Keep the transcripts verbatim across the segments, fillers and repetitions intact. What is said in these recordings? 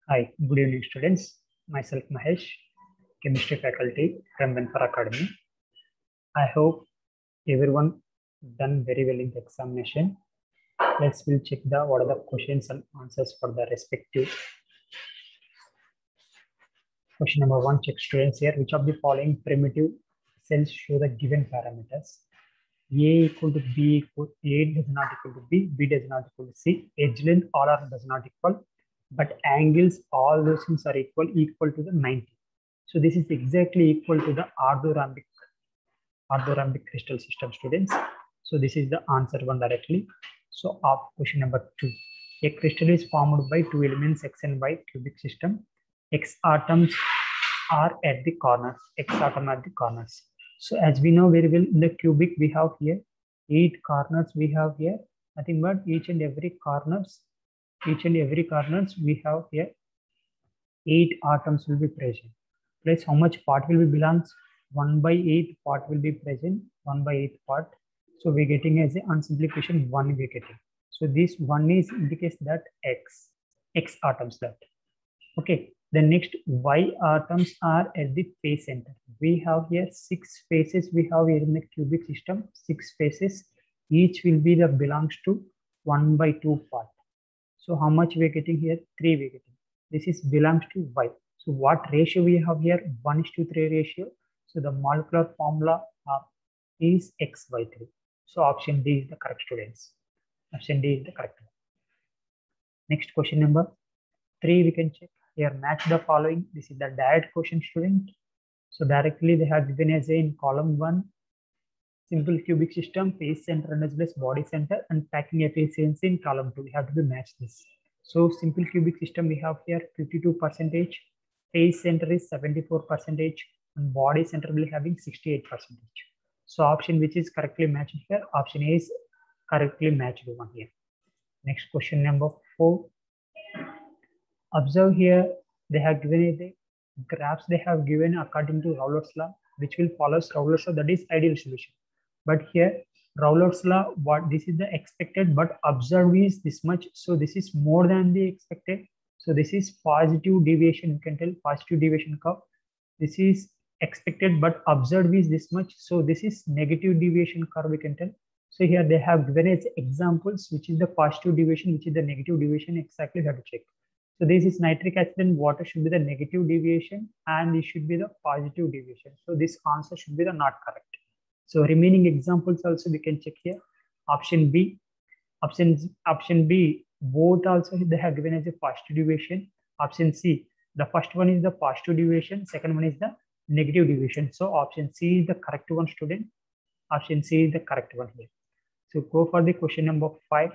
Hi, good evening students. Myself Mahesh, chemistry faculty from Benfar Academy. I hope everyone done very well in the examination. Let's will check the what are the questions and answers for the respective. Question number one, check students here. Which of the following primitive cells show the given parameters? A equal to B equal A does not equal to B, B does not equal to C, edge length all are does not equal, but angles all those things are equal equal to the ninety. So this is exactly equal to the orthorhombic orthorhombic crystal system, students. So this is the answer one directly. So of question number two, a crystal is formed by two elements X and Y cubic system. X atoms are at the corners. X atom at the corners. So as we know very well, in the cubic we have here eight corners. We have here nothing but each and every corners. Each and every corners we have here eight atoms will be present. Plus how much part will be belongs? one by eight part will be present. one by eight part. So we're getting as a unsimplification one we're getting. So this one is indicates that X, X atoms that. Okay. The next Y atoms are at the face center. We have here six faces. We have here in the cubic system, six faces. Each will be the belongs to one by two part. So how much we're getting here? three we're getting. This is belongs to Y. So what ratio we have here? one is to three ratio. So the molecular formula uh, is X by three. So option D is the correct, students. Option D is the correct one. Next question number three we can check. Here match the following. This is the direct question, student. So directly they have given as a in column one, simple cubic system, face center and as well as body center, and packing efficiency in column two. We have to be match this. So simple cubic system we have here fifty-two percentage, face center is seventy-four percentage, and body center will be having sixty-eight percentage. So option which is correctly matched here, option A is correctly matched one here. Next question number four. Observe here, they have given the graphs they have given according to Rowler's law, which will follow Rowler's law, that is ideal solution. But here Rowler's law, what this is the expected, but observed is this much. So this is more than the expected. So this is positive deviation. You can tell positive deviation curve. This is expected, but observed is this much. So this is negative deviation curve. We can tell. So here they have given as examples, which is the positive deviation, which is the negative deviation. Exactly how to check. So this is nitric acid and water should be the negative deviation, and this should be the positive deviation. So this answer should be the not correct. So remaining examples also we can check here. Option B, option option B, both also they have given as a positive deviation. Option C, the first one is the positive deviation, second one is the negative deviation. So option C is the correct one, student. Option C is the correct one here. So go for the question number five.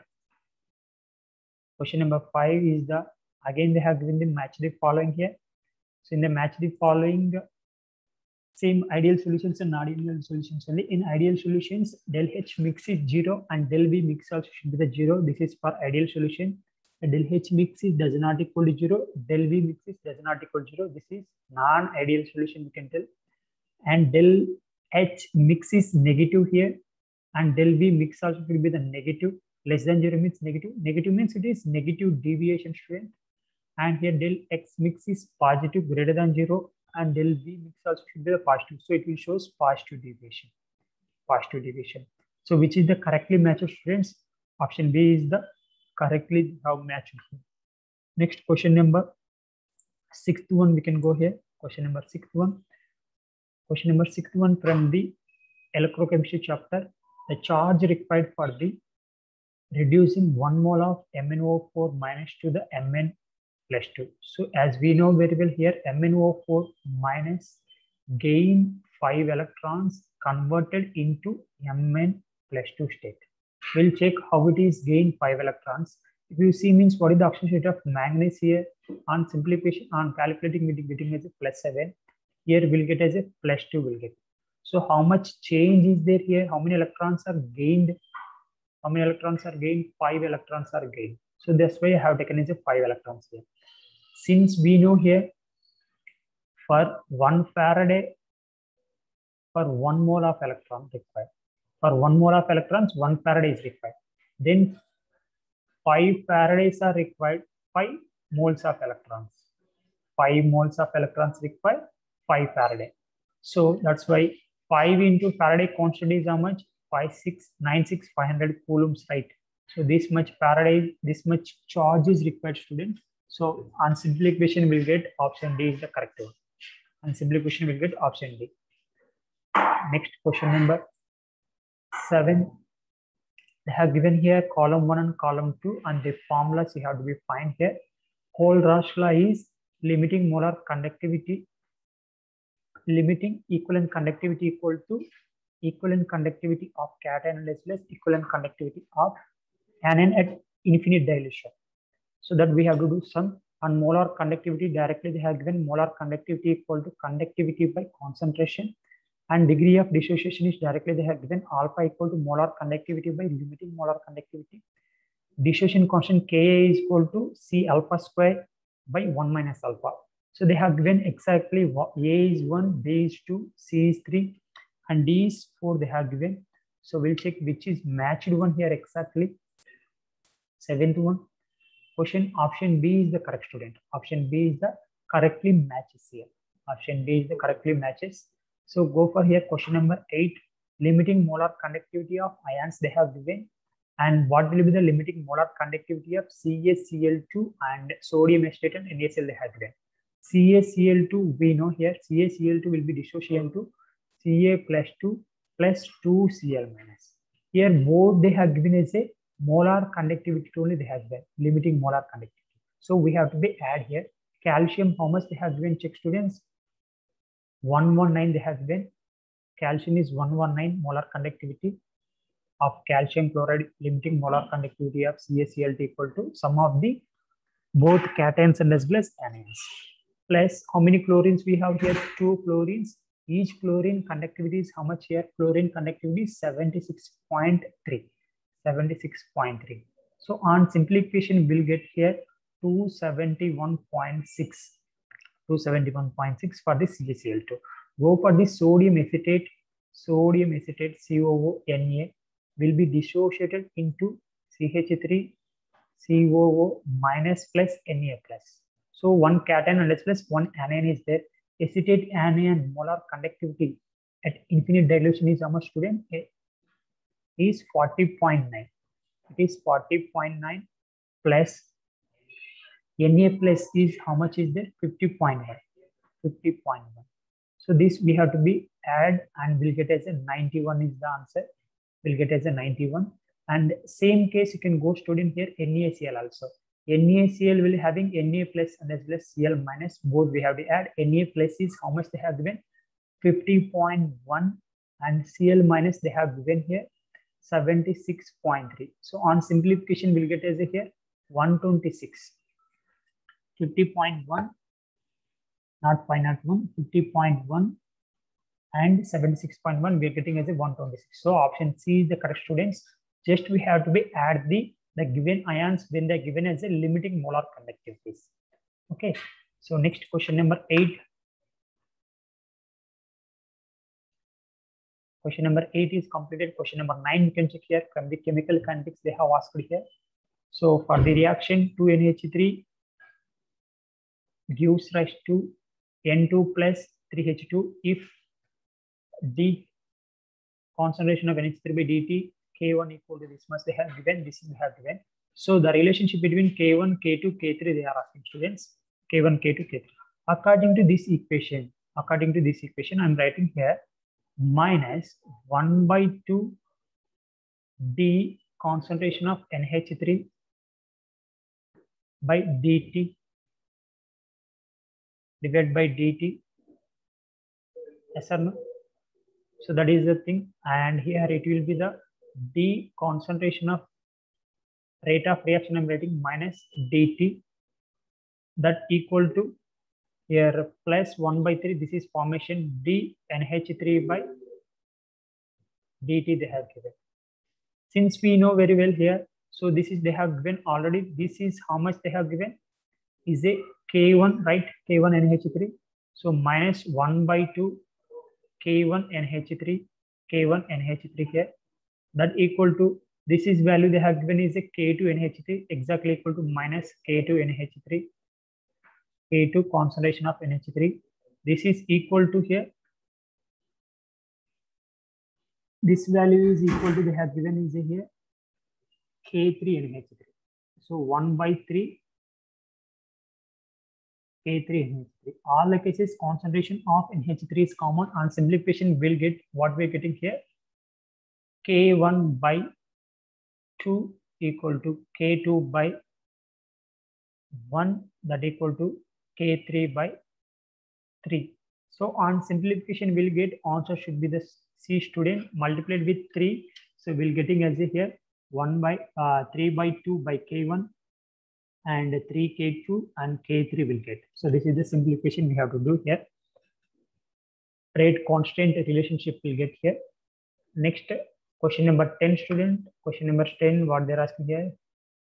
Question number five is the, again they have given the match the following here. So in the match the following, same ideal solutions and non-ideal solutions only. In ideal solutions, del H mix is zero and del B mix also should be the zero. This is for ideal solution. And del H mix is does not equal to zero. Del B mix is does not equal to zero. This is non-ideal solution, we can tell. And del H mix is negative here, and del B mix also will be the negative. Less than zero means negative. Negative means it is negative deviation, student. And here del X mix is positive greater than zero, and del B mix also should be the positive. So it will show positive deviation. Positive deviation. So which is the correctly matched, students? Option B is the correctly how matched. Next question number sixth one we can go here. Question number sixth one. Question number sixth one from the electrochemistry chapter. The charge required for the reducing one mole of M n O four minus to the Mn plus two. So as we know very well here, M n O four minus gain five electrons converted into Mn plus two state. We'll check how it is gain five electrons. If you see means what is the oxidation state of manganese here, on simplification, on calculating we'll getting as a plus seven. Here we'll get as a plus two will get. So how much change is there here? How many electrons are gained? How many electrons are gained? Five electrons are gained. So that's why I have taken as a five electrons here. Since we know here for one Faraday, for one mole of electron required. For one mole of electrons, one Faraday is required. Then five Faradays are required, five moles of electrons. five moles of electrons require five Faraday. So that's why five into Faraday constant is how much? five six nine six five hundred coulombs, right? So this much Faraday, this much charge is required, students. So on simplification, we'll get option D is the correct one. On simplification, we'll get option D. Next question number seven. They have given here column one and column two, and the formulas you have to be find here. Kohlrausch law is limiting molar conductivity, limiting equivalent conductivity equal to equivalent conductivity of cation as well as equivalent conductivity of anion at infinite dilution. So that we have to do some on molar conductivity directly. They have given molar conductivity equal to conductivity by concentration, and degree of dissociation is directly they have given alpha equal to molar conductivity by limiting molar conductivity. Dissociation constant Ka is equal to C alpha square by one minus alpha. So they have given exactly what A is one, B is two, C is three, and D is four they have given. So we'll check which is matched one here exactly. Seventh one. Question option B is the correct, student. Option B is the correctly matches here. Option B is the correctly matches. So go for here question number eight. Limiting molar conductivity of ions they have given. And what will be the limiting molar conductivity of C A C L two and sodium acetate and N A C L they have given. C A C L two, we know here C A C L two will be dissociation to C A plus two plus two C L minus. Here both they have given as a molar conductivity only they have given, limiting molar conductivity. So we have to be add here. Calcium, how much they have given, check students? one nineteen they have given. Calcium is one nineteen molar conductivity of calcium chloride, limiting molar conductivity of C A C L two equal to sum of the both cations and as well as anions. Plus how many chlorines we have here? Two chlorines. Each chlorine conductivity is how much here? Chlorine conductivity is seventy-six point three. seventy-six point three. So on simplification, we'll get here two seventy-one point six. two seventy-one point six for the C A C L two. Go for the sodium acetate. Sodium acetate C O O N A will be dissociated into C H three C O O minus plus N A plus. So one cation and plus one anion is there. Acetate anion molar conductivity at infinite dilution is how much, student? Is forty point nine. It is forty point nine plus N A plus is how much is there? fifty point one. fifty point one. So this we have to be add and we'll get as a ninety-one is the answer. We'll get as a ninety-one. And same case you can go, student, here NaCl also. NaCl will having Na plus and as well as Cl minus, both we have to add. Na plus is how much they have given? fifty point one, and Cl minus they have given here seventy-six point three. So on simplification we'll get as a here one twenty-six. fifty point one, not five oh one, fifty point one and seventy-six point one, we are getting as a one twenty-six. So option C is the correct, students. Just we have to be add the the given ions when they are given as a limiting molar conductivities. Okay. So next question number eight. Question number eight is completed. Question number nine you can check here from the chemical kinetics they have asked here. So for the reaction, two N H three gives rise to N two plus three H two if the concentration of N H three by dt K one equal to this much they have given, this is they have given. So the relationship between K one, K two, K three they are asking, students. K one, K two, K three. According to this equation, according to this equation, I'm writing here minus one by two d concentration of N H three by dt divided by dt. Yes or no? So that is the thing. And here it will be the d concentration of rate of reaction, I'm writing minus dt, that equal to here plus one by three. This is formation d N H three by dt they have given. Since we know very well here, so this is they have given already. This is how much they have given is a K one, right? K one N H three. So minus one by two K one N H three, K one N H three here, that equal to this is value they have given is a K two N H three, exactly equal to minus K two N H three. K two concentration of N H three. This is equal to here. This value is equal to, they have given is here K three N H three. So one by three K three N H three. All the cases concentration of N H three is common. On simplification, we'll get what we're getting here. K one by two equal to K two by one, that equal to K three by three. So on simplification, we'll get answer should be the C student multiplied with three. So we'll getting as a here one by uh, three by two by K one and three K two and K three will get. So this is the simplification we have to do here. Rate constant relationship will get here. Next question number ten student. Question number ten, what they're asking here.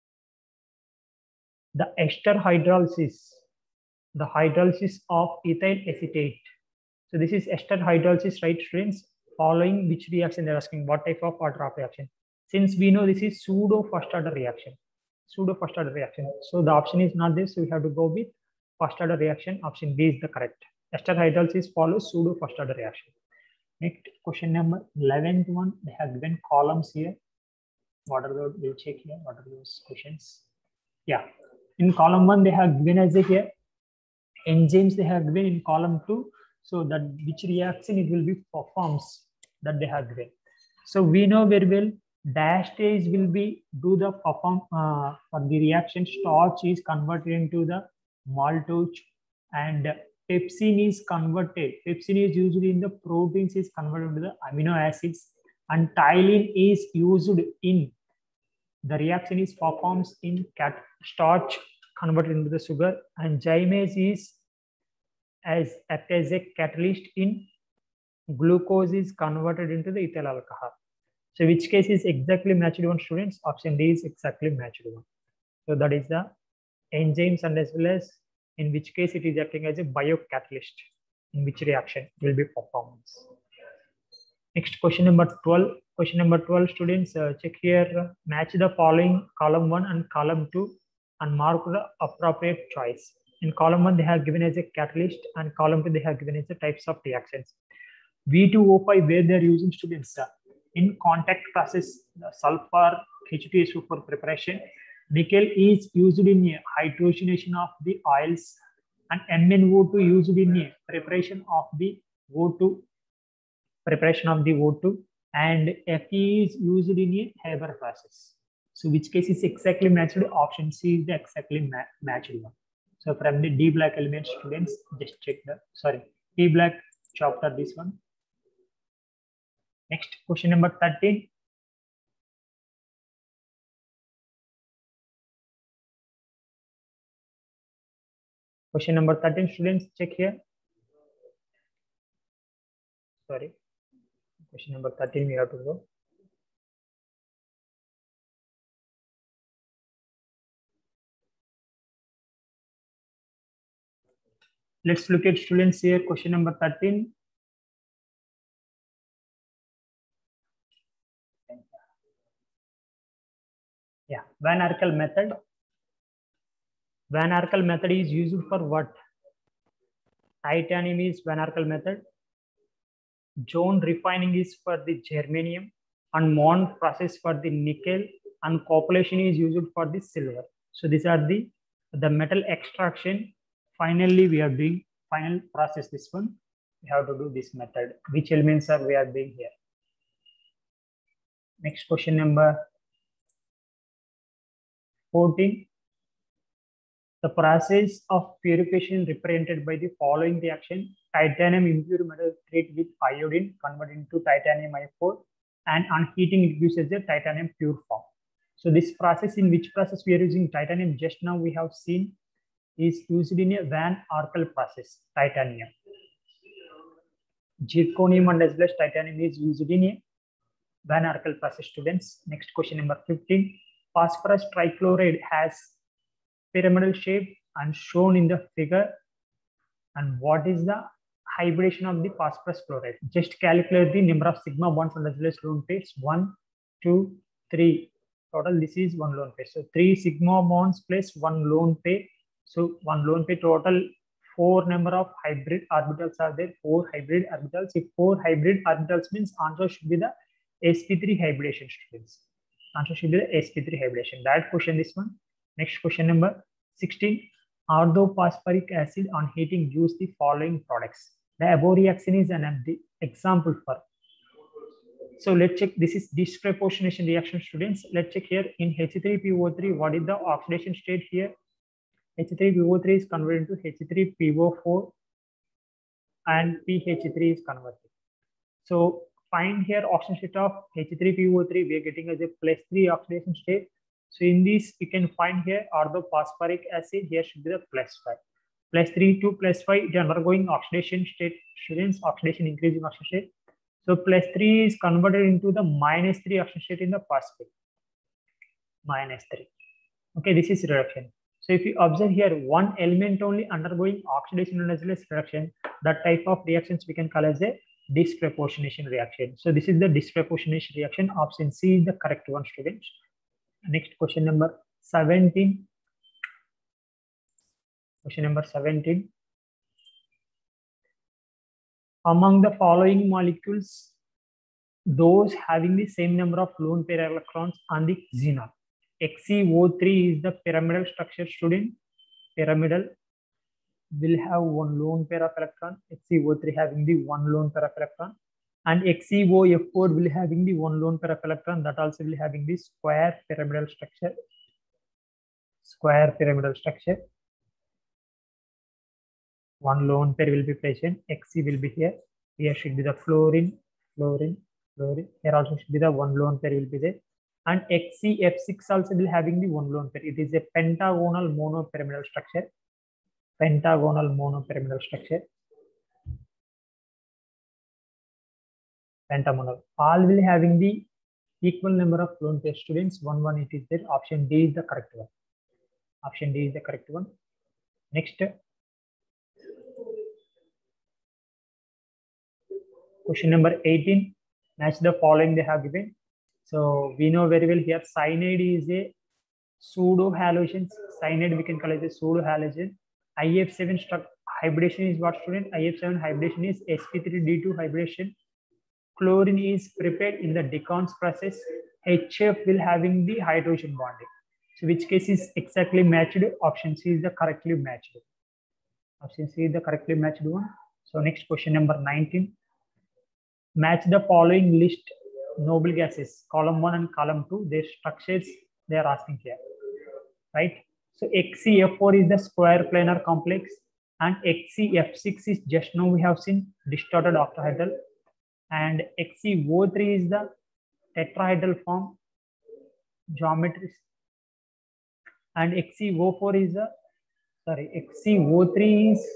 The ester hydrolysis, the hydrolysis of ethyl acetate. So this is ester hydrolysis, right students? Following which reaction they're asking, what type of order of reaction? Since we know this is pseudo first order reaction, pseudo first order reaction. So the option is not this, so we have to go with first order reaction. Option B is the correct. Ester hydrolysis follows pseudo first order reaction. Next question number eleventh one, they have given columns here. What are those? We'll check here. What are those questions? Yeah. In column one, they have given as a here enzymes they have given in column two. So that which reaction it will be performs that they have given. So we know very well diastase will be do the perform uh, for the reaction. Starch is converted into the maltose and pepsin is converted. Pepsin is usually in the proteins is converted to the amino acids and ptyalin is used in the reaction is performs in cat starch converted into the sugar and gymase is as act as a catalyst in glucose is converted into the ethyl alcohol. So which case is exactly matched one students? Option D is exactly matched one. So that is the enzymes and as well as in which case it is acting as a biocatalyst, in which reaction will be performance. Next question number twelve. Question number twelve students, uh, check here, match the following column one and column two and mark the appropriate choice. In column one, they have given as a catalyst and column two, they have given as the types of reactions. V two O five, where they are using students uh, in contact process, the sulfur H two S O four preparation. Nickel is used in hydrogenation of the oils and M n O two used in preparation of the O two, preparation of the O two, and Fe is used in a Haber process. So which case is exactly matched? Option C is the exactly ma matched one. So from the D black element students, just check the, sorry, D black chapter this one. Next question number thirteen. Question number thirteen students, check here. Sorry, question number thirteen we have to go. Let's look at students here. Question number thirteen. Yeah, Van Arkel method. Van Arkel method is used for what? Titanium is Van Arkel method. Zone refining is for the germanium and Mond process for the nickel and copulation is used for the silver. So these are the, the metal extraction. Finally, we are doing final process this one. We have to do this method. Which elements are we are doing here? Next question number fourteen. The process of purification represented by the following reaction: titanium impure metal treated with iodine converted into titanium I four and on heating it gives us a titanium pure form. So this process, in which process we are using titanium, just now we have seen is used in a Van Arkel process, titanium. Zirconium and as well as titanium is used in a Van Arkel process students. Next question number fifteen. Phosphorus trichloride has pyramidal shape and shown in the figure. And what is the hybridization of the phosphorus chloride? Just calculate the number of sigma bonds and as well as lone pairs. One, two, three. Total, this is one lone pair. So three sigma bonds plus one lone pair. So one lone pair total four number of hybrid orbitals are there. Four hybrid orbitals. If four hybrid orbitals means answer should be the s p three hybridization, students. Answer should be the s p three hybridization. That question, this one. Next question number sixteen. Orthophosphoric acid on heating gives the following products. The above reaction is an example for. So let's check. This is disproportionation reaction, students. Let's check here in H three P O three. What is the oxidation state here? H three P O three is converted to H three P O four and P H three is converted. So find here oxidation state of H three P O three. We are getting as a plus three oxidation state. So in this, you can find here orthophosphoric acid. Here should be the plus five. Plus three to plus five, it is undergoing oxidation state, students. Oxidation, increasing oxidation state. So plus three is converted into the minus three oxidation state in the phosphate. Minus three. Okay, this is reduction. So if you observe here, one element only undergoing oxidation and as well as reduction, that type of reactions we can call as a disproportionation reaction. So this is the disproportionation reaction. Option C is the correct one, students. Next question number seventeen. Question number seventeen. Among the following molecules, those having the same number of lone pair electrons on the xenon. X C O three is the pyramidal structure, student. Pyramidal will have one lone pair of electron. X C O three having the one lone pair of electron. And X C O F four will having the one lone pair of electron. That also will having the square pyramidal structure. Square pyramidal structure. One lone pair will be present. X C will be here. Here should be the fluorine, fluorine, fluorine. Here also should be the one lone pair will be there. And X C F six also will having the one lone pair. It is a pentagonal monopyramidal structure. Pentagonal monopyramidal structure. Pentagonal. All will having the equal number of lone pair, students. One one it is there. Option D is the correct one. Option D is the correct one. Next. Question number eighteen. Match the following they have given. So we know very well here cyanide is a pseudo halogen. Cyanide we can call it a pseudo halogen. I F seven hybridization is what, student? I F seven hybridization is S P three D two hybridization. Chlorine is prepared in the Decans process. H F will having the hydrogen bonding. So which case is exactly matched? Option C is the correctly matched. Option C is the correctly matched one. So next question number nineteen. Match the following list noble gases, column one and column two, their structures they are asking here, right? So X C F four is the square planar complex and X C F six is just now we have seen distorted octahedral and X C O three is the tetrahedral form geometries and X C O four is the, sorry, X C O three is,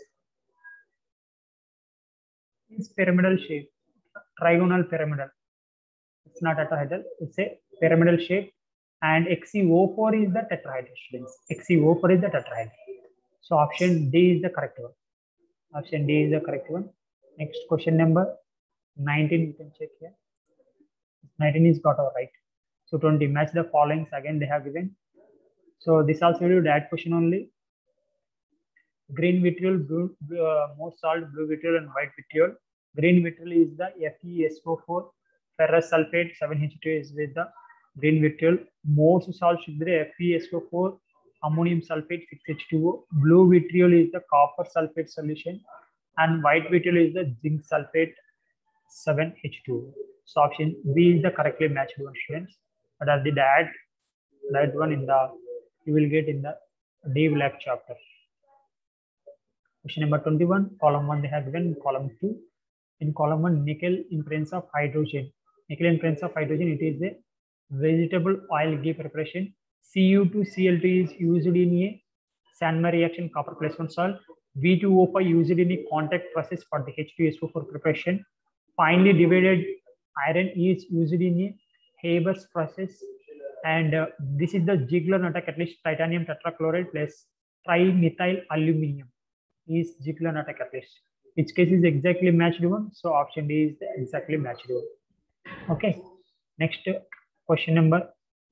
is pyramidal shape. Trigonal pyramidal. It's not tetrahedral, it's a pyramidal shape. And X C O four is the tetrahedral, students. X C O four is the tetrahedral. So option D is the correct one. Option D is the correct one. Next question number nineteen, you can check here. nineteen is got our right. So twenty, match the followings again they have given. So this also will do that question only. Green vitriol, blue, uh, most salt, blue vitriol and white vitriol. Green vitriol is the F e S O four, ferrous sulfate seven H two is with the green vitriol. Most salt should be the F e S O four, ammonium sulfate six H two O. Blue vitriol is the copper sulfate solution, and white vitriol is the zinc sulfate seven H two O. So option B is the correctly matched one, students. But as the that that one in the you will get in the D lab chapter. Question number twenty-one, column one they have given, column two. In column one, nickel in presence of hydrogen. Nickel in presence of hydrogen, it is a vegetable oil ghee preparation. C U two C L two is used in a Sandmer reaction, copper plus one salt. V two O five used in a contact process for the H two S O four preparation. Finely divided iron is used in a Haber's process. And uh, this is the Ziegler-Natta catalyst, titanium tetrachloride plus trimethyl aluminum is Ziegler-Natta catalyst. Which case is exactly matched one. So option D is the exactly matched one. Okay. Next question number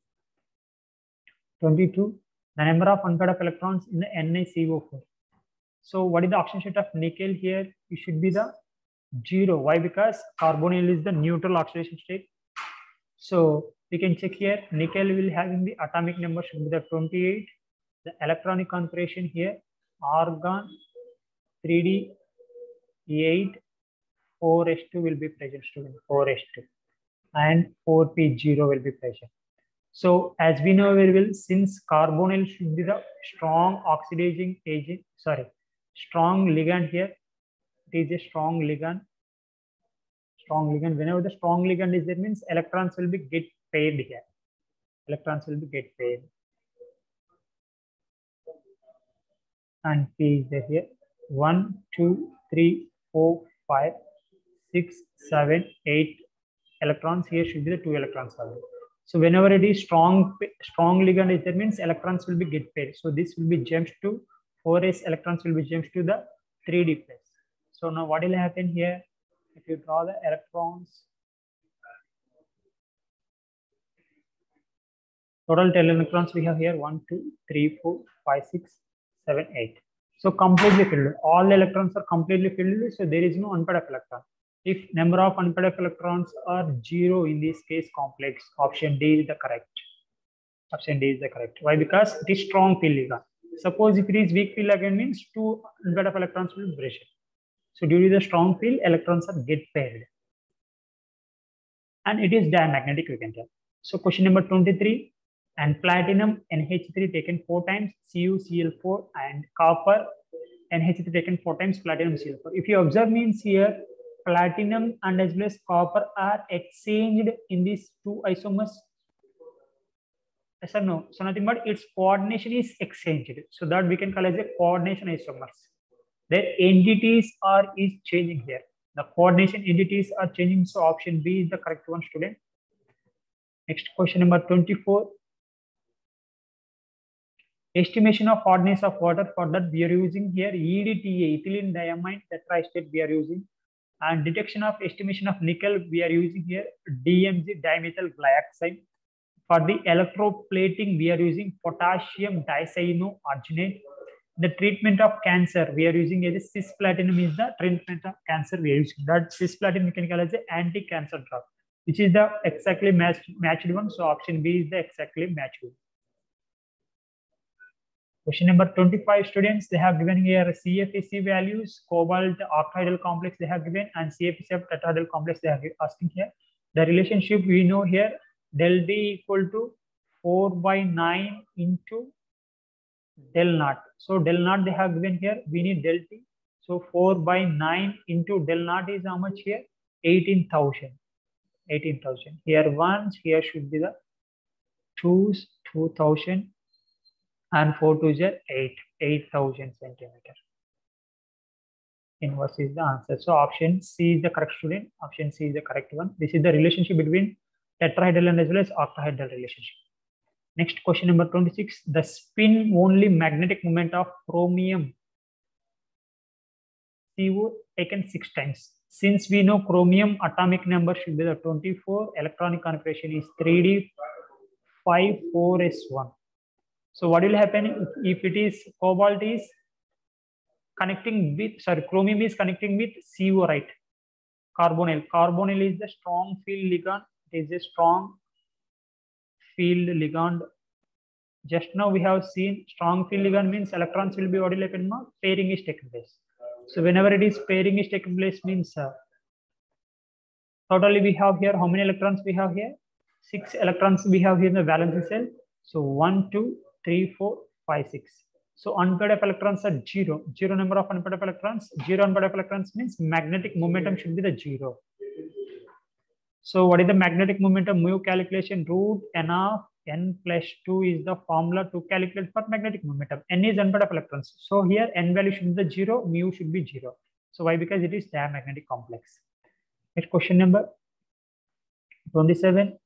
twenty-two. The number of unpaired of electrons in the N i C O four. So what is the oxidation state of nickel here? It should be the zero. Why? Because carbonyl is the neutral oxidation state. So we can check here. Nickel will having the atomic number should be the twenty-eight. The electronic configuration here, argon three D eight, four S two will be present, student, four S two, and four P zero will be present. So as we know very well, since carbonyl should be the strong oxidizing agent, sorry, strong ligand here, it is a strong ligand. Strong ligand. Whenever the strong ligand is there, means electrons will be get paired here. Electrons will be get paired. And P is there here. One, two, three, four, five, six, seven, eight electrons. Here should be the two electrons only. So whenever it is strong, strong ligand is there, means electrons will be get paired. So this will be jumps to four s electrons will be jumps to the three D place. So now what will happen here? If you draw the electrons, total ten electrons we have here, one, two, three, four, five, six, seven, eight. So completely filled. All the electrons are completely filled. So there is no unpaired of electron. If number of unpaired of electrons are zero in this case complex, option D is the correct. Option D is the correct. Why? Because it is strong field ligand. Suppose if it is weak field ligand, means two unpaired of electrons will be present. So due to the strong field, electrons are get paired. And it is diamagnetic, we can tell. So question number twenty-three, and platinum N H three taken four times, C u C l four, and copper N H three taken four times, platinum C l four. If you observe, means here platinum and as well as copper are exchanged in these two isomers. Yes or no? So nothing but its coordination is exchanged. So that we can call as a coordination isomers. Their entities are is changing here. The coordination entities are changing. So option B is the correct one, student. Next question number twenty-four. Estimation of hardness of water. For that we are using here E D T A, ethylene diamine tetraestate we are using. And detection of estimation of nickel we are using here D M Z, dimethyl glyoxide. For the electroplating we are using potassium dicyanoarginate. The treatment of cancer we are using as a cisplatinum is the treatment of cancer we are using. That cisplatinum we can call as an anti-cancer drug, which is the exactly matched, matched one. So option B is the exactly matched one. Question number twenty-five, students, they have given here C F E C values, cobalt octahedral complex they have given, and C F E C tetrahedral complex they are asking here. The relationship we know here, del D equal to four by nine into del naught. So del naught they have given here, we need del T. So four by nine into del naught is how much here? eighteen thousand. eighteen thousand. Here ones, here should be the twos, two thousand. And four to is eight, eight thousand centimeter. Inverse is the answer. So option C is the correct, student. Option C is the correct one. This is the relationship between tetrahedral and as well as octahedral relationship. Next question number twenty-six. The spin only magnetic moment of chromium C O taken six times. Since we know chromium atomic number should be the twenty-four, electronic configuration is three D five four S one. So what will happen if it is cobalt is connecting with, sorry, chromium is connecting with C O, right? Carbonyl. Carbonyl is the strong field ligand. It is a strong field ligand. Just now we have seen strong field ligand means electrons will be what will happen now? Pairing is taking place. So whenever it is pairing is taking place means uh, totally we have here, how many electrons we have here? Six electrons we have here in the valence shell. So one, two, three, four, five, six. So unpaired of electrons are zero. Zero number of unpaired of electrons. Zero unpaired of electrons means magnetic momentum should be the zero. So what is the magnetic momentum? Mu calculation, root n of n plus two is the formula to calculate for magnetic momentum. N is unpaired of electrons. So here n value should be the zero, mu should be zero. So why? Because it is diamagnetic complex. Next question number twenty-seven.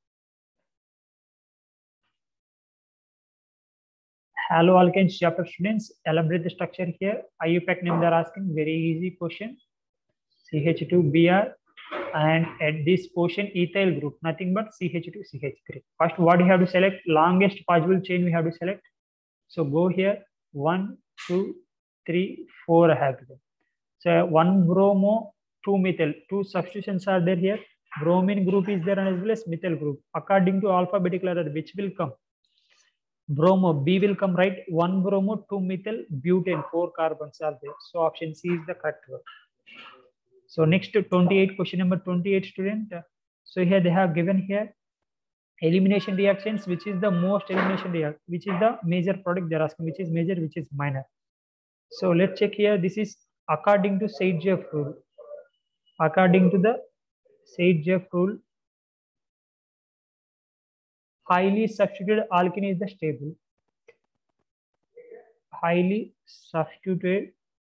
Haloalkanes chapter, students, elaborate the structure here. I U P A C name they are asking, very easy question. C H two B R, and at this portion ethyl group, nothing but C H two C H three. First, what you have to select? Longest possible chain we have to select. So go here, one, two, three, four I have given. So one bromo, two methyl, two substitutions are there here. Bromine group is there and as well as methyl group. According to alphabetical order, which will come? Bromo, B will come, right? One bromo, two methyl, butane, four carbons are there. So option C is the correct one. So next to twenty-eight, question number twenty-eight, student. So here they have given here elimination reactions, which is the most elimination reaction, which is the major product they're asking, which is major, which is minor. So let's check here. This is according to Saint-Joseph rule. According to the Saint-Joseph rule, highly substituted alkene is the stable. Highly substituted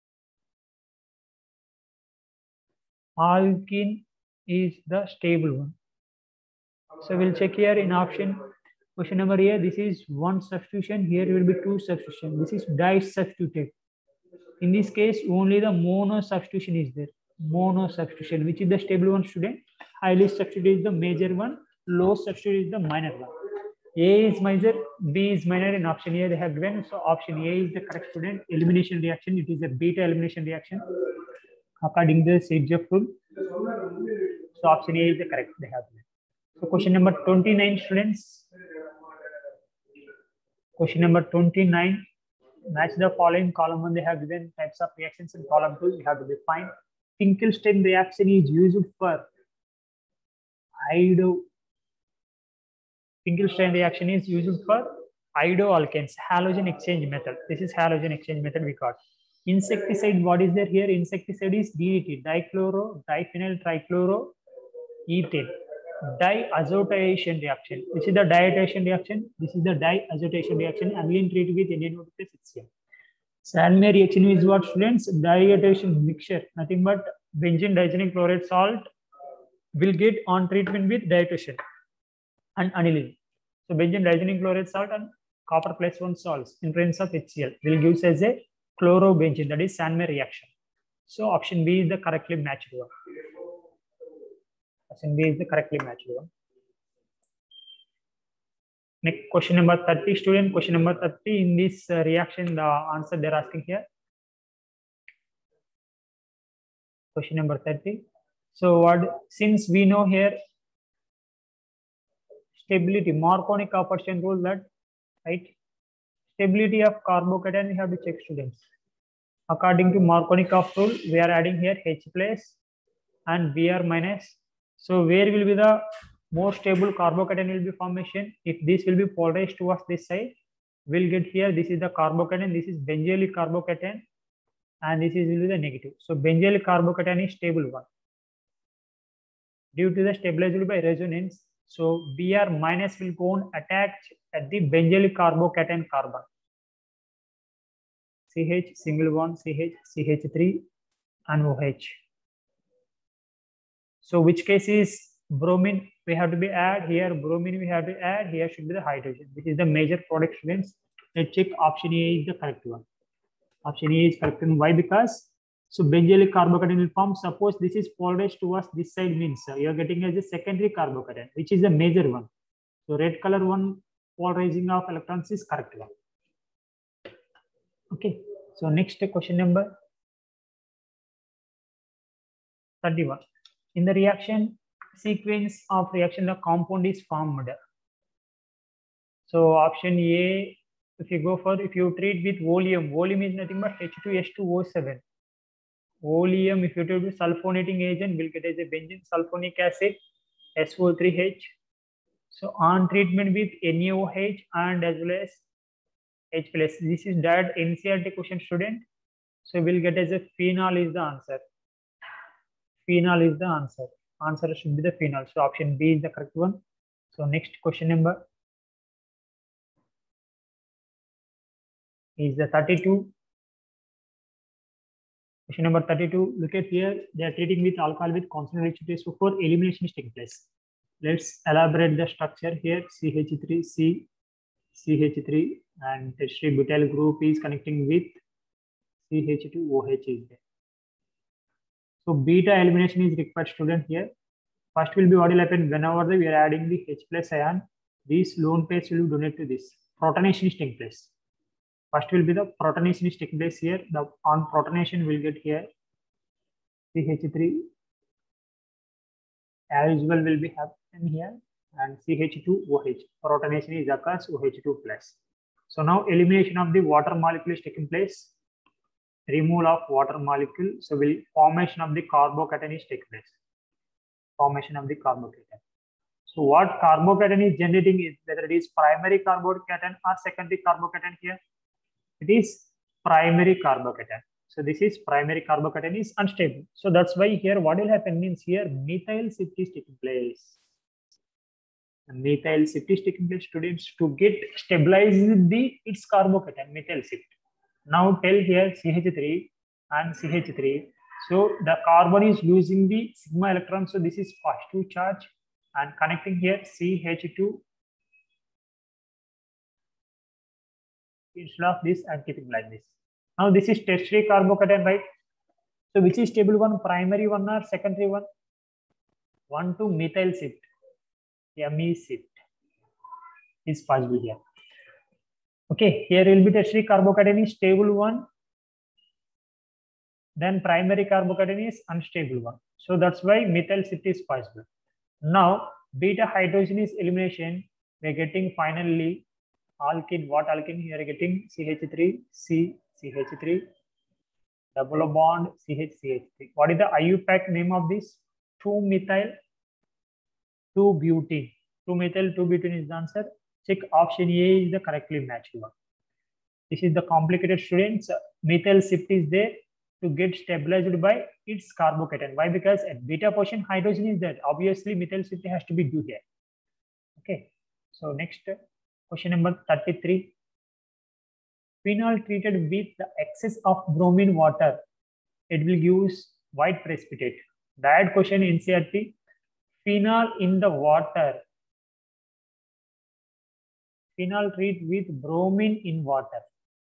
alkene is the stable one. So we'll check here in option question number here. This is one substitution. Here it will be two substitution. This is disubstituted. In this case, only the mono substitution is there. Mono substitution, which is the stable one, student. Highly substituted is the major one. Low substitute is the minor one. A is major, B is minor. In option A they have given. So option A is the correct, student. Elimination reaction. It is a beta elimination reaction according to the Saint-Joseph rule. So option A is the correct. They have given. So question number twenty-nine, students. Question number twenty-nine. Match the following. Column one they have given types of reactions, and column two you have to define. Finkelstein reaction is used for ido. Finkelstein reaction is used for iodoalkanes, halogen exchange method. This is halogen exchange method we got. Insecticide, what is there here? Insecticide is D D T, dichloro, diphenyl trichloro, ethane. Diazotization reaction. This is the diazotization reaction. This is the diazotization reaction. Aniline treated with N A O two plus H C l. Salme reaction is what, students? Diazotization mixture. Nothing but benzene diazonic chloride salt will get on treatment with diazotization and aniline. So benzene diazonic chloride salt and copper plus one salts in presence of H C l will give us as a chlorobenzene. That is Salme reaction. So option B is the correctly matched one. Option B is the correctly matched one. Next question number thirty, student. Question number thirty. In this uh, reaction, the answer they're asking here. Question number thirty. So what? Since we know here stability, Marconi Kaplan rule that, right? Stability of carbocation we have to check, students. According to Marconi Kaplan rule, we are adding here H plus and Br minus. So where will be the more stable carbocation will be formation? If this will be polarized towards this side, we'll get here. This is the carbocation. This is benzylic carbocation, and this is will be the negative. So benzylic carbocation is stable one due to the stabilized by resonance. So Br minus will go on attached at the benzylic carbocation carbon. C H single bond C H C H three and O H. So which case is bromine we have to be add here, bromine we have to add here, should be the hydrogen. This is the major product, students. Let's check option A is the correct one. Option A is correct. And why? Because so benzylic carbocation will form. Suppose this is polarized towards this side, means uh, you are getting as a secondary carbocation, which is the major one. So red color one polarizing of electrons is correct one. Okay. So next question number thirty-one. In the reaction sequence of reaction, the compound is formed. So option A, if you go for, if you treat with oleum, oleum is nothing but H two S two O seven. Oleum, if you treat with sulfonating agent, will get as a benzene sulfonic acid, S O three H. So on treatment with N A O H and as well as H plus. This is that N C E R T question, student. So we'll get as a phenol is the answer. Phenol is the answer. Answer should be the phenol. So option B is the correct one. So next question number is the thirty-two. Question number thirty-two. Look at here. They are treating with alcohol with constant reactivity. So for elimination is taking place. Let's elaborate the structure here. C H three C, C H three, and tertiary butyl group is connecting with C H two O H is there. So beta elimination is required, student here. First will be what will happen whenever we are adding the H plus ion. These lone pairs will be donated to this. Protonation is taking place. First will be the protonation is taking place here. The on protonation will get here C H three as usual will be happen here, and C H two O H. Protonation is occurs O H two plus. So now elimination of the water molecule is taking place. Removal of water molecule. So will formation of the carbocation is taking place. Formation of the carbocation. So what carbocation is generating is whether it is primary carbocation or secondary carbocation here. It is primary carbocation. So this is primary carbocation is unstable. So that's why here what will happen means here methyl shift is taking place. And methyl shift is taking place, students, to get stabilized the its carbocation methyl shift. Now tell here C H three and C H three. So the carbon is losing the sigma electron. So this is positive charge and connecting here C H two instead of this and keeping like this. Now this is tertiary carbocation, right? So which is stable one, primary one or secondary one? One to methyl shift, Me shift is possible here. Okay, here will be tertiary carbocation is stable one. Then primary carbocation is unstable one. So that's why methyl shift is possible. Now beta hydrogenase elimination, we are getting finally alkene. What alkene here? Getting C H three, C, C H three, double bond C H, C H three. What is the I U pack name of this? two methyl, two butene. two methyl, two butene is the answer. Check option A is the correctly matched one. This is the complicated, students. Methyl shift is there to get stabilized by its carbocation. Why? Because at beta position hydrogen is there. Obviously methyl shift has to be due here. Okay. So next question number thirty-three. Phenol treated with the excess of bromine water, it will give white precipitate. That question in N C E R T. Phenol in the water. Phenol treat with bromine in water.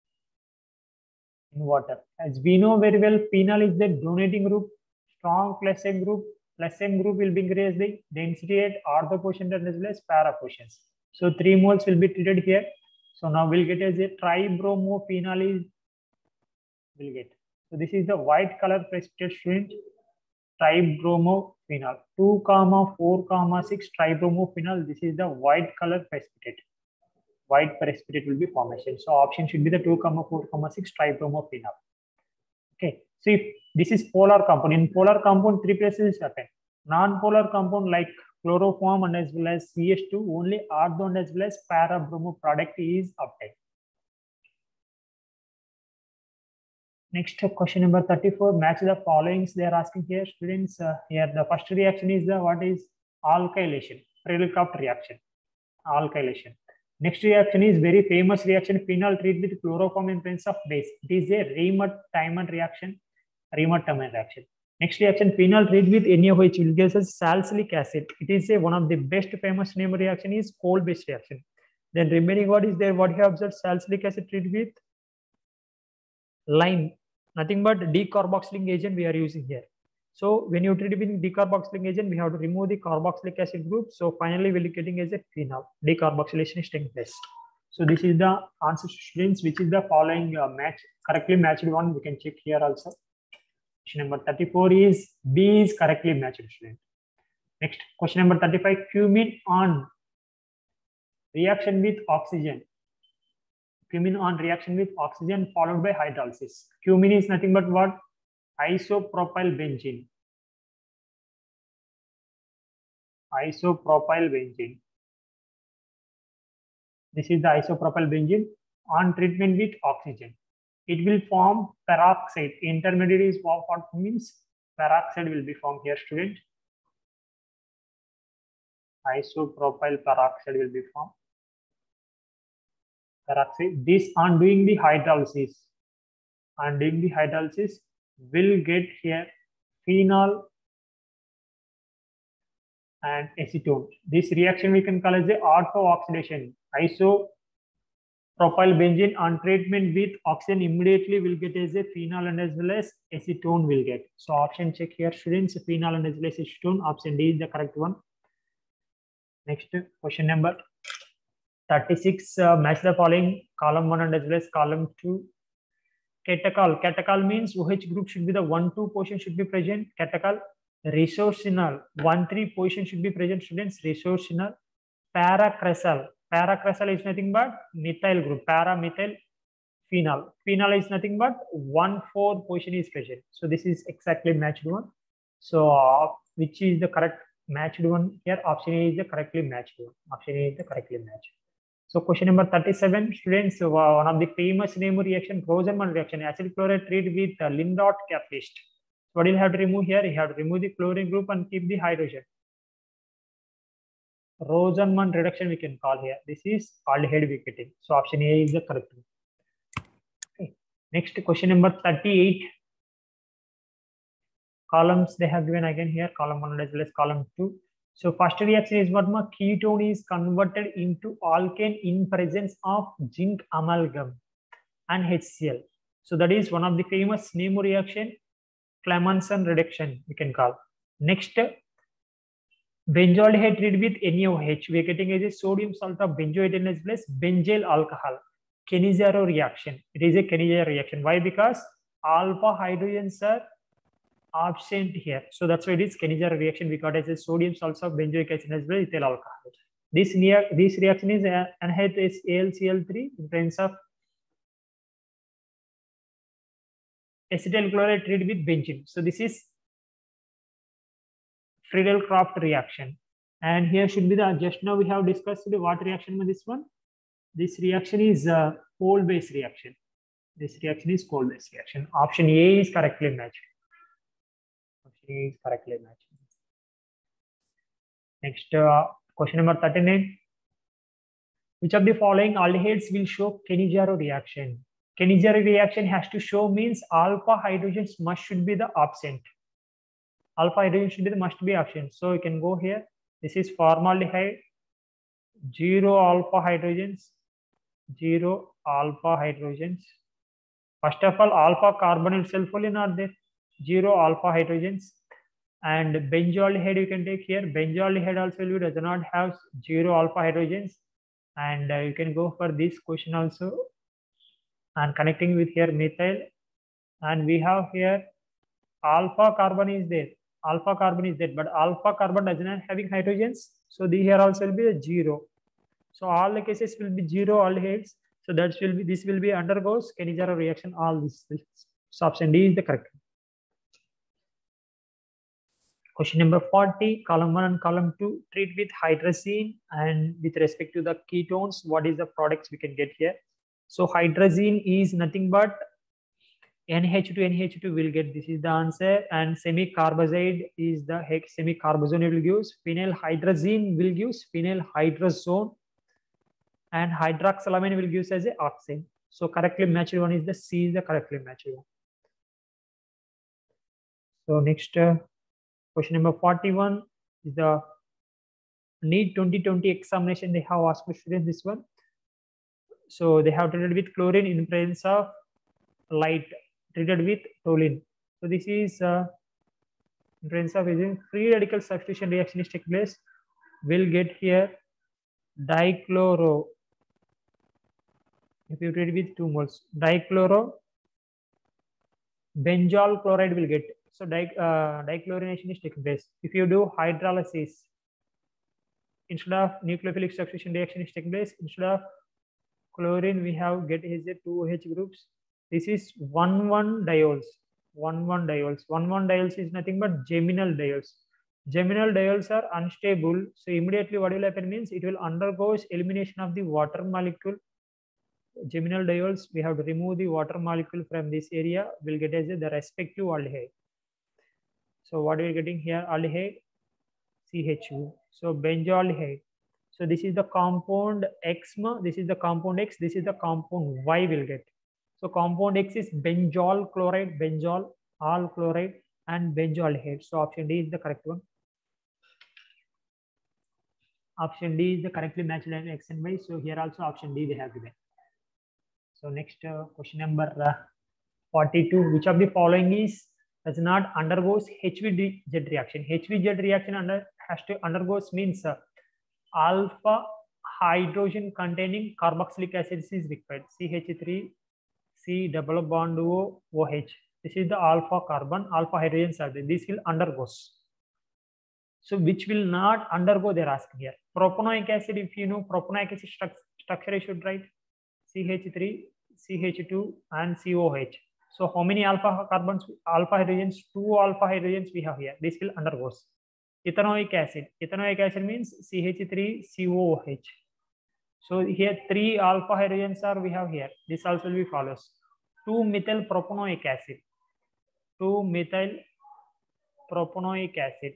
In water. As we know very well, phenol is the donating group. Strong plus M group. Plus M group will increase the density at ortho quotient as well as para quotients. So three moles will be treated here. So now we'll get as a tribromophenol is will get. So this is the white color precipitate, student. Tribromophenol. two comma four comma six tribromophenol. This is the white color precipitate. White precipitate will be formation. So option should be the two comma four comma six tribromophenol. Okay. So if this is polar compound, in polar compound three places happen. Non-polar compound like chloroform and as well as C H two, only ortho and as well as para bromo product is obtained. Next question number thirty-four. Match the followings they are asking here, students. Uh, here the first reaction is the what is alkylation, Prelikopt reaction, alkylation. Next reaction is very famous reaction, phenol treat with chloroform in presence of base. It is a Reimert-Tiemann reaction, Reimert-Tiemann reaction. Next reaction, phenol treat with N A O H will give us salicylic acid. It is a one of the best famous name reaction is coal-based reaction. Then remaining what is there? What you have observed? Salicylic acid treat with lime, nothing but decarboxylic agent we are using here. So when you treat with decarboxylic agent, we have to remove the carboxylic acid group. So finally we'll be getting as a phenol. Decarboxylation is taking place. So this is the answer, students, which is the following uh, match, correctly matched one. We can check here also. Question number thirty-four is B is correctly matched, student. Next, question number thirty-five, cumene on reaction with oxygen. Cumene on reaction with oxygen followed by hydrolysis. Cumene is nothing but what? Isopropyl benzene. Isopropyl benzene. This is the isopropyl benzene on treatment with oxygen. It will form peroxide. Intermediate is what, what means peroxide will be formed here, student. Isopropyl peroxide will be formed. Peroxide. This on doing the hydrolysis. On doing the hydrolysis will get here phenol and acetone. This reaction we can call as the ortho-oxidation. Isopropyl benzene on treatment with oxygen immediately will get as a phenol and as well as acetone will get. So option check here, students. Phenol and as well as acetone. Option D is the correct one. Next question number thirty-six, uh, match the following column one and as well as column two. Catechol. Catechol means O H group should be the one two position should be present. Catechol. Resorcinol. one three position should be present, students. Resorcinol. Paracresol. Paracresol is nothing but methyl group. Paramethyl phenol. Phenol is nothing but one four position is present. So this is exactly matched one. So uh, which is the correct matched one here? Option A is the correctly matched one. Option A is the correctly matched. So question number thirty-seven, students, uh, one of the famous Nemo reaction, Rosenman reaction, acyl chloride treated with uh, Lindot catalyst. So what do you have to remove here? You have to remove the chlorine group and keep the hydrogen. Rosenman reduction we can call here. This is aldehyde we getting. So option A is the correct one. Okay. Next question number thirty-eight. Columns they have given again here, column one as well as column two. So first reaction is what? Ketone is converted into alkane in presence of zinc amalgam and H C l. So that is one of the famous Nemo reaction, Clemmensen reduction we can call. Next, benzaldehyde treated with N A O H. We are getting as a sodium salt of benzoate as well as benzyl alcohol. Cannizzaro reaction. It is a Cannizzaro reaction. Why? Because alpha hydrogens are absent here. So that's why it is Cannizzaro reaction. We got as a sodium salts of benzoic acid as well as ethyl alcohol. This, this reaction is anhydrous A L C L three in presence of acetyl chloride treated with benzene. So this is Friedel-Crafts reaction. And here should be the, just now we have discussed the what reaction with this one. This reaction is a cold-based reaction. This reaction is cold-based reaction. Option A is correctly matched. Option A is correctly matched. Next, uh, question number thirty-nine. Which of the following aldehydes will show Cannizzaro reaction? Cannizzaro reaction has to show means alpha hydrogens must should be the absent. Alpha hydrogen should be the must be absent. So you can go here. This is formaldehyde. Zero alpha hydrogens. Zero alpha hydrogens. First of all, alpha carbon itself only not there. Zero alpha hydrogens. And benzaldehyde you can take here. Benzaldehyde also does not have zero alpha hydrogens. And uh, you can go for this question also. And connecting with here methyl. And we have here alpha carbon is there. Alpha carbon is there. But alpha carbon does not having hydrogens. So the here also will be a zero. So all the cases will be zero aldehydes. So that will be this will be undergoes Cannizzaro reaction. All this. So option D is the correct. Question number forty, column one and column two, treat with hydrazine and with respect to the ketones, what is the products we can get here? So hydrazine is nothing but N H two N H two will get, this is the answer, and semi-carbazide is the semi-carbazone will give, phenyl hydrazine will give phenyl hydrazone, and hydroxylamine will give as a oxime. So correctly matched one is the C is the correctly matched one. So next uh, question number forty-one is the NEET twenty twenty examination. They have asked students this one. So they have treated with chlorine in presence of light, treated with toluene. So this is uh, in presence of using free radical substitution reaction is taking place. We'll get here dichloro. If you treat with two moles, dichloro benzol chloride will get. So di uh, dichlorination is taking place. If you do hydrolysis, instead of nucleophilic substitution reaction is taking place, instead of chlorine we have get is a two H groups. This is one one diols. one one diols. one one diols is nothing but geminal diols. Geminal diols are unstable. So immediately what will happen means it will undergo elimination of the water molecule. Geminal diols, we have to remove the water molecule from this area. We'll get as a, the respective aldehyde. So what are we getting here? Aldehyde C H U. So benzaldehyde. So this is the compound X. This is the compound X. This is the compound Y will get. So compound X is benzol chloride, benzol, all chloride, and benzaldehyde. So option D is the correct one. Option D is the correctly matched X and Y. So here also option D they have given. So next uh, question number uh, forty-two. Which of the following is does not undergoes H V Z reaction? H V Z reaction under has to undergoes means uh, alpha hydrogen containing carboxylic acid is required. C H three, C double bond O, OH. This is the alpha carbon, alpha hydrogens are there. This will undergoes. So which will not undergo, they're asking here. Propanoic acid, if you know propanoic acid stru structure, I should write C H three, C H two, and C O H. So how many alpha carbons, alpha hydrogens? Two alpha hydrogens we have here. This will undergoes. Ethanoic acid. Ethanoic acid means C H three, C O H. So here three alpha hydrogens are we have here. This also will be follows. two methyl propanoic acid. two methyl propanoic acid.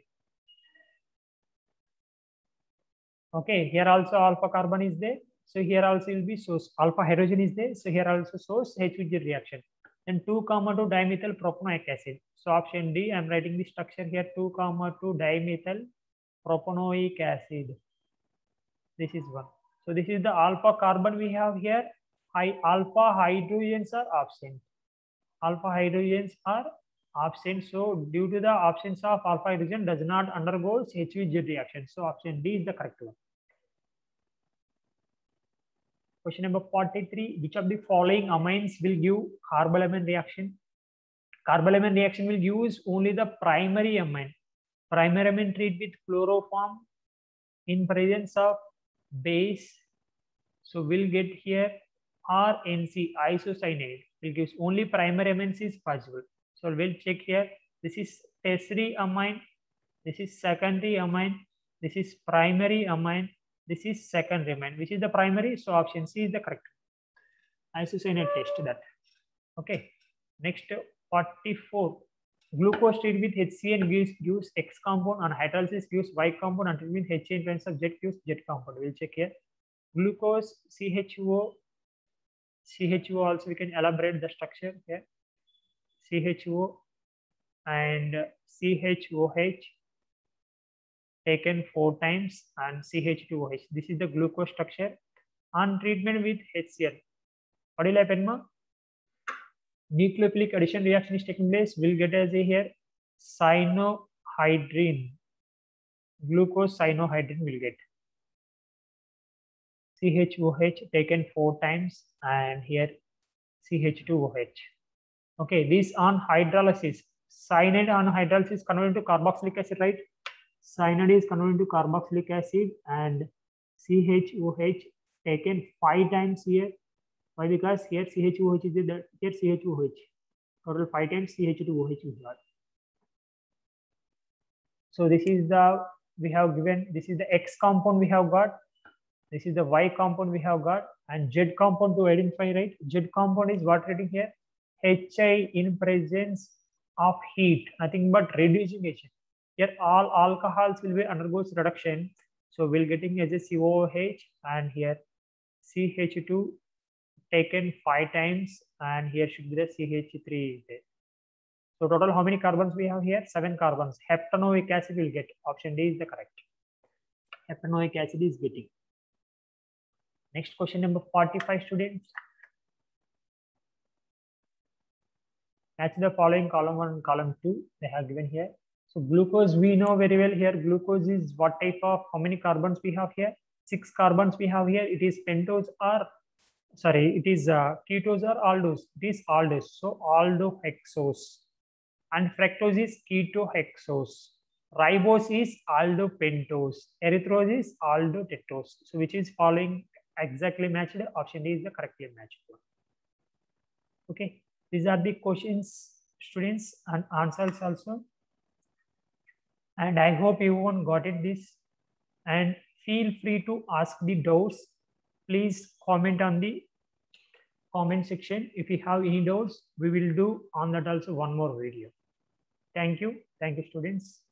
Okay, here also alpha carbon is there. So here also will be source. Alpha hydrogen is there. So here also source H with the reaction. Then two comma two dimethyl propanoic acid. So option D, I'm writing the structure here. two comma two dimethyl propanoic acid. This is one. So this is the alpha carbon we have here. High alpha hydrogens are absent. Alpha hydrogens are absent. So due to the absence of alpha hydrogen does not undergo H with Z reaction. So option D is the correct one. Question number forty-three. Which of the following amines will give carbolamine reaction? Carbolamine reaction will use only the primary amine. Primary amine treat with chloroform in presence of base. So we'll get here R N C, isocyanate. Will give only primary amines is possible. So we'll check here. This is tertiary amine. This is secondary amine. This is primary amine. This is secondary amine. Which is the primary? So option C is the correct. Isocyanate test that. Okay. Next forty-four. Glucose treated with HCl gives, gives X compound, and hydrolysis gives Y compound, and treated with H A in presence of Z gives Z compound. We'll check here. Glucose, C H O. C H O also we can elaborate the structure here. C H O and C H O H taken four times and C H two O H. This is the glucose structure. On treatment with HCl, what will happen, ma? Nucleophilic addition reaction is taking place. We'll get as a here cyanohydrin. Glucose cyanohydrin will get. C H O H taken four times and here C H two O H. Okay, this on hydrolysis. Cyanide on hydrolysis converted to carboxylic acid, right? Cyanide is converted to carboxylic acid and C H O H taken five times here. Why? Because here C H O H is there, here C H O H. Total five times C H two O H is got. So this is the, we have given, this is the X compound we have got. This is the Y compound we have got, and Z compound to identify, right? Z compound is what written here? H I in presence of heat, nothing but reducing agent. Here all alcohols will be undergoes reduction. So we'll getting as a C O H and here C H two taken five times and here should be the C H three there. So total how many carbons we have here? Seven carbons. Heptanoic acid will get. Option D is the correct. Heptanoic acid is getting. Next question number forty-five, students. Match the following column one and column two. They have given here. So glucose, we know very well here. Glucose is what type of, how many carbons we have here? Six carbons we have here. It is pentose or, sorry, it is uh, ketose or aldose. It is aldose. So aldohexose. And fructose is ketohexose. Ribose is aldopentose. Erythrose is aldotetrose. So which is following exactly matched? Option D is the correctly matched one. Okay, these are the questions, students, and answers also. And I hope everyone got it this. And feel free to ask the doubts. Please comment on the comment section. If you have any doubts, we will do on that also one more video. Thank you. Thank you, students.